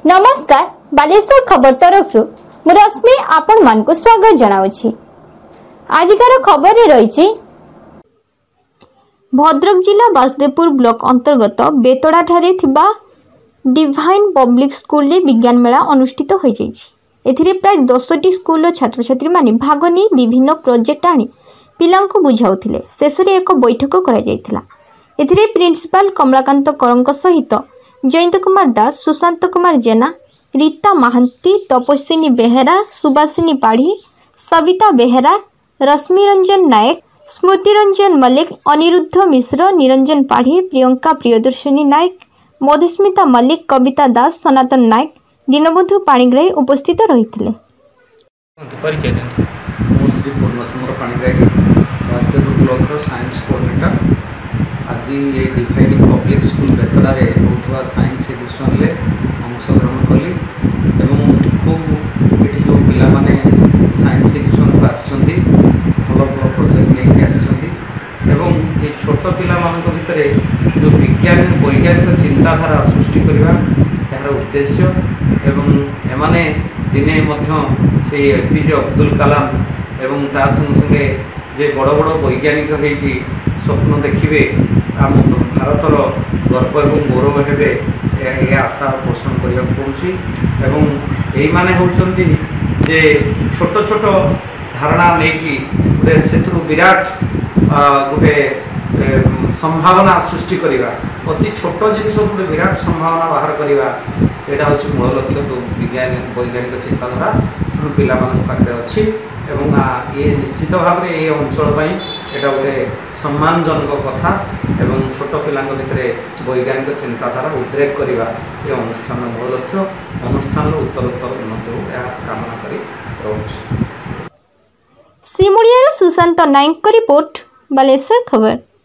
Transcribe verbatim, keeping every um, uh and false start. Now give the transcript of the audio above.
नमस्कार बालेश्वर खबर तरफ मु रश्मि आपण मान को स्वागत जनाउछि। आजिकार खबर रही भद्रक जिला बासदेवपुर ब्लॉक अंतर्गत बेतड़ा ठारे थिबा डिवाइन पब्लिक स्कूल रे विज्ञान मेला अनुष्ठित हो जाइछि। एथिरे प्राय दस टी स्कूल छात्र छात्री माने भाग नै विभिन्न प्रोजेक्ट आनी पिलांको बुझाउथिले। शेषरे एक बैठक करा जायथिला। एथिरे प्रिंसिपल कमलाकांत करंक सहित जयंत कुमार दास, सुशांत कुमार जेना, रीता महांती, तपस्विनी बेहेरा, सुबासिनी पाढ़ी, सविता बेहेरा, रश्मि रंजन नायक, स्मृति रंजन मल्लिक, अनिरुद्ध मिश्र, निरंजन पाढ़ी, प्रियंका प्रियदर्शनी नायक, मधुस्मिता मल्लिक, कविता दास, सनातन नायक, दीनबंधु पाणिग्राही उपस्थित रही। आज ये डिवाइन पब्लिक स्कूल बेतड़ा होता साइंस एडिशन में अंशग्रहण कली खूब ये जो पिला माने साइंस एडिशन को आसछंती भल भल प्रोजेक्ट लेके आसछंती एवं ये छोट पिला मानक भितर जो विज्ञान वैज्ञानिक चिंताधारा सृष्टि करवा यार उद्देश्य एवं एमाने दिने मध्य से एपीजे अब्दुल कलाम एवं ता संगे संगे जे बड़ बड़ वैज्ञानिक होइकी स्वप्न देखिए आम भारतर गर्व और गौरव हेबे यह आशा पोषण करिया पड़ुछि एवं एई माने होउछंती जे छोट छोट धारणा लेकी गोटे सेतु विराट गोटे संभावना सृष्टि करिवा अति छोट जिनस गोटे विराट संभावना बाहर करिवा एटा होछि मूल लक्ष्य तो विज्ञान वैज्ञानिक चिंताधारा पिला मान पाखरे अछि एवं ये निश्चित भाव में ये अंचल एटा गोटे सम्मानजनक कथा एवं छोट पिला भितर वैज्ञानिक चिंताधारा उद्रेक करवा ये अनुष्ठान मूल लक्ष्य अनुष्ठान उत्तरोत्तर उन्नति हो कामना करी रहुछि। सिमुलिया सुशांत नायक रिपोर्ट बालेश्वर खबर।